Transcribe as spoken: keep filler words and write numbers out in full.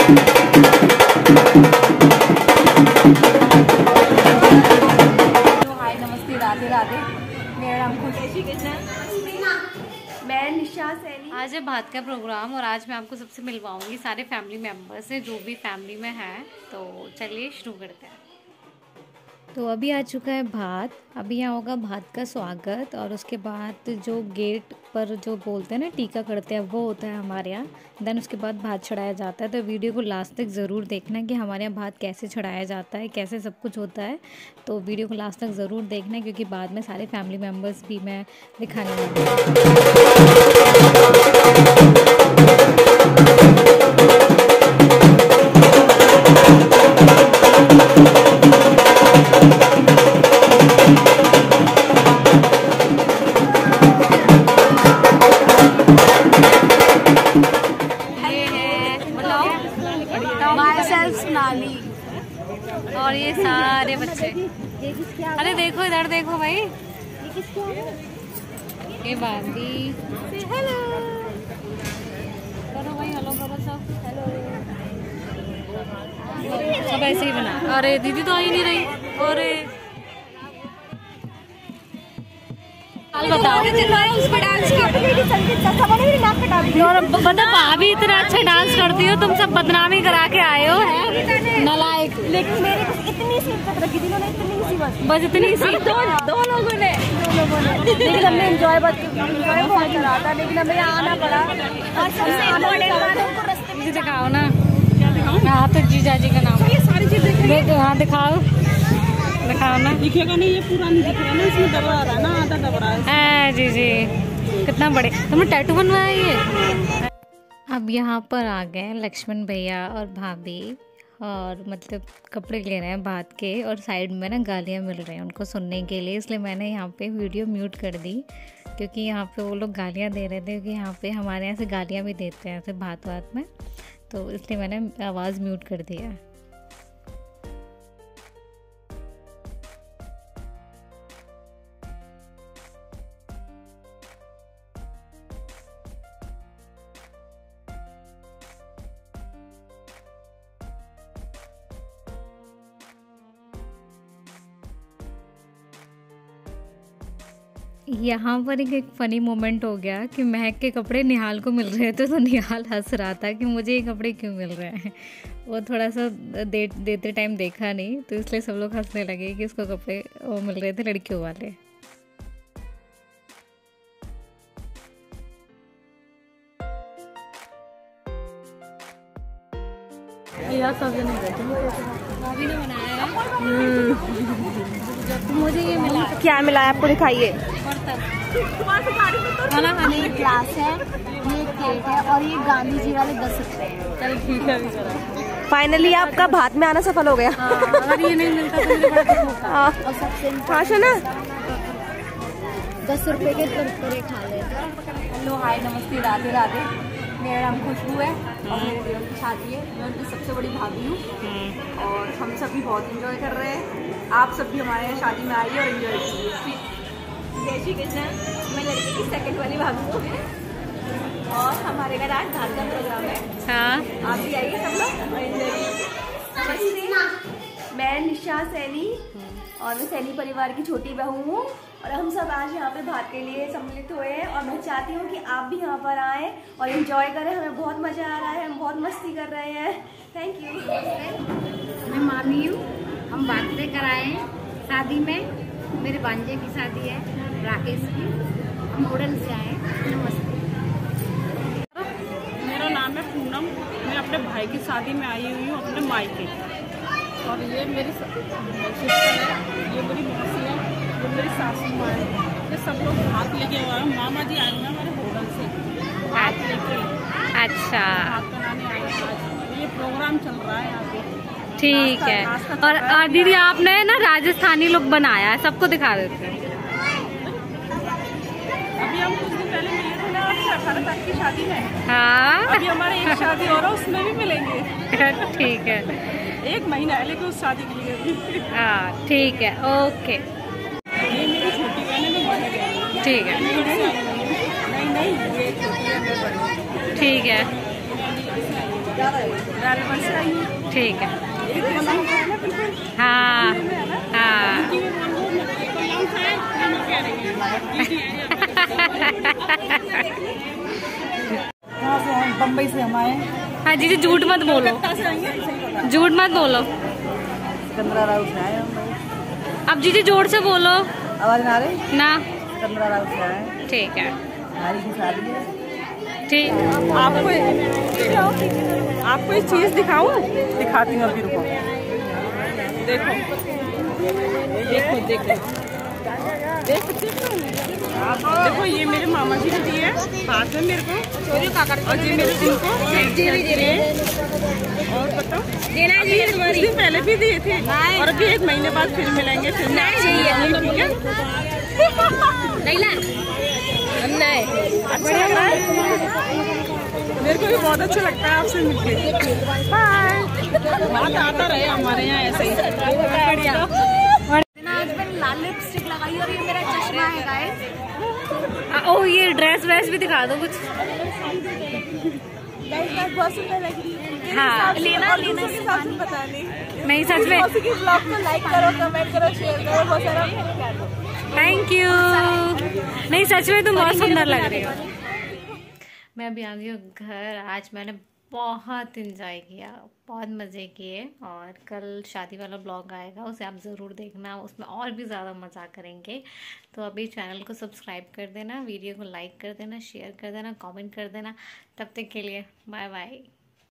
हाय नमस्ते राधे राधे। मेरा नाम खुशी कृष्ण, मैं निशा सैनी। आज है भात का प्रोग्राम और आज मैं आपको सबसे मिलवाऊंगी सारे फैमिली मेम्बर्स से जो भी फैमिली में है। तो चलिए शुरू करते हैं। तो अभी आ चुका है भात। अभी यहाँ होगा भात का स्वागत और उसके बाद जो गेट पर जो बोलते हैं ना टीका करते हैं वो होता है हमारे यहाँ। देन उसके बाद भात चढ़ाया जाता है। तो वीडियो को लास्ट तक ज़रूर देखना कि हमारे यहाँ भात कैसे चढ़ाया जाता है, कैसे सब कुछ होता है। तो वीडियो को लास्ट तक ज़रूर देखना क्योंकि बाद में सारे फैमिली मेम्बर्स भी मैं दिखाने वाली और ये सारे बच्चे। अरे देखो इधर देखो भाई, ये बांदी। हेलो करो भाई, हेलो करो सब, हेलो। सब ऐसे ही बना। अरे दीदी तो आ ही नहीं रही। अरे बताओ बता, भाभी इतना अच्छा डांस करती हो, तुम सब बदनामी करा के आए हो नालायक। लेकिन मेरे को इतनी सी इज्जत रखी थी उन्होंने, इतनी सी बस बस इतनी सी दो दो लोगों ने दो लोगों ने लेकिन हमने एंजॉय बहुत एंजॉय बहुत करा था। लेकिन हमें आना पड़ा और सबसे इम्पोर्टेंट बात हमको रास्ते में दिखाओ ना। क्या दिखाओ? हाँ तो जीजा जी का नाम ये सारी चीजें देखो। हाँ दिखाओ दिखाओ ना। दिखेगा नहीं, ये पूरा नहीं दिख रहा ना, इसमें दबा रहा है ना, आधा दबा रहा है। जी जी कितना बड़े तुमने टैटू बनवाया ये। अब यहाँ पर आ गए लक्ष्मण भैया और भाभी और मतलब कपड़े ले रहे हैं भात के और साइड में ना गालियाँ मिल रही हैं उनको सुनने के लिए। इसलिए मैंने यहाँ पे वीडियो म्यूट कर दी क्योंकि यहाँ पे वो लोग गालियाँ दे रहे थे। क्योंकि यहाँ पे हमारे यहाँ से गालियाँ भी देते हैं ऐसे भात वात में, तो इसलिए मैंने आवाज़ म्यूट कर दिया। यहाँ पर एक, एक फ़नी मोमेंट हो गया कि महक के कपड़े निहाल को मिल रहे थे तो निहाल हंस रहा था कि मुझे ये कपड़े क्यों मिल रहे हैं। वो थोड़ा सा दे, देते टाइम देखा नहीं तो इसलिए सब लोग हंसने लगे कि उसको कपड़े वो मिल रहे थे लड़कियों वाले। यार सब जने बैठे भाभी ने बनाया है। मुझे ये मिला। क्या मिला है आपको, दिखाइए। खाना खाने ये ग्लास है, ये केक है और ये गांधी जी वाले दस रुपए हैं। चल ठीक है। फाइनली आपका भात में आना सफल हो गया। अगर ये नहीं मिलता तो मुझे बड़ा दुख होता। और सबसे हाँ ना दस रुपए के कुरकुरे खा ले। हेलो हाय नमस्ते राधे राधे। मेरा नाम खुशबू है और मेरे देवर की शादी है। मैं उनकी सबसे बड़ी भाभी हूँ और हम सब भी बहुत एंजॉय कर रहे हैं। आप सब भी हमारे यहाँ शादी में आइए और एंजॉय कीजिए। जय श्री कृष्ण। मैं लड़के की सेकंड वाली भाभी हूँ और हमारे घर आज भात का प्रोग्राम है। हाँ आप भी आइए सब लोग और एंजॉय कीजिए। मैं निशा सैनी और मैं सैनी परिवार की छोटी बहू हूँ और हम सब आज यहाँ पे भात के लिए सम्मिलित हुए हैं और मैं चाहती हूँ कि आप भी यहाँ पर आएँ और एंजॉय करें। हमें बहुत मज़ा आ रहा है, हम बहुत मस्ती कर रहे हैं। Thank you. मैं मामी हूँ, हम बातें कराए हैं शादी में। मेरे भांजे की शादी है राकेश की, हम होटल से आए। नमस्ते। मेरा नाम है पूनम, मैं अपने भाई की शादी में आई हुई हूँ अपने मायके। और ये मेरी सिस्टर है, ये मेरी मौसी है, ये मेरी सासू माँ है। ये सब लोग भात लेके आए हैं। मामा जी आए हैं हमारे होटल से भात लेके। अच्छा भात बनाने आए हैं। ये प्रोग्राम चल रहा है यहाँ पे। ठीक है। और, और दीदी आपने ना राजस्थानी लुक बनाया है, सबको दिखा देते हैं। अभी हम कुछ दिन पहले मिले थे ना अठारह तारीख की शादी में। हाँ अभी हमारे एक शादी और है, उसमें भी मिलेंगे। ठीक है, एक महीना है लेकिन उस शादी के लिए। हाँ ठीक है, ओके। ये मेरी छोटी बहन है, मैं बड़ी बहन। ठीक है, नहीं नहीं ये छोटी है, मैं बड़ी। ठीक है। रेलेवेंस का ही। ठीक है। हाँ हाँ कहाँ से हैं? बम्बई से हम आए। हाँ जीजी झूठ मत बोलो, झूठ मत बोलो। सिकंदरा राउत से आए हम। अब जीजी जोर से बोलो। आवाज ना आ रही? ना। सिकंदरा राउत से आए। ठीक है। भाई की शादी है। ठीक। आपको आपको एक चीज दिखाऊं? दिखाती हूँ अभी, रुको। देखो देखो देखो देखो देखो देखो, ये मेरे मामा जी ने दिए है हाथ में मेरे को, और ये मेरे दिन को और बताओ देना चाहिए। कुछ दिन पहले भी दिए थे और अभी एक महीने बाद फिर मिलेंगे। फिर ठीक है? अच्छा लग रहा है, मेरे को भी बहुत अच्छा लगता है आपसे मिलके। बाय। बात आता रहे हमारे यहाँ ऐसे ही। बढ़िया। आज मैंने लाल लिपस्टिक लगाई और ये मेरा चश्मा है गाइस। ओ ये ड्रेस व्रेस भी दिखा दो कुछ। बहुत सुंदर लग रही है। हाँ लेना लेना के साथ पता नहीं। नहीं सच में। की ब्लॉग को लाइक करो, कमेंट करो, शेयर करो, बहुत सारा। Thank you. नहीं सच में तुम बहुत सुंदर लग रही हो। मैं अभी आ गई हूँ घर। आज मैंने बहुत इंजॉय किया, बहुत मज़े किए, और कल शादी वाला ब्लॉग आएगा, उसे आप ज़रूर देखना, उसमें और भी ज़्यादा मज़ा करेंगे। तो अभी चैनल को सब्सक्राइब कर देना, वीडियो को लाइक कर देना, शेयर कर देना, कमेंट कर देना। तब तक के लिए बाय बाय।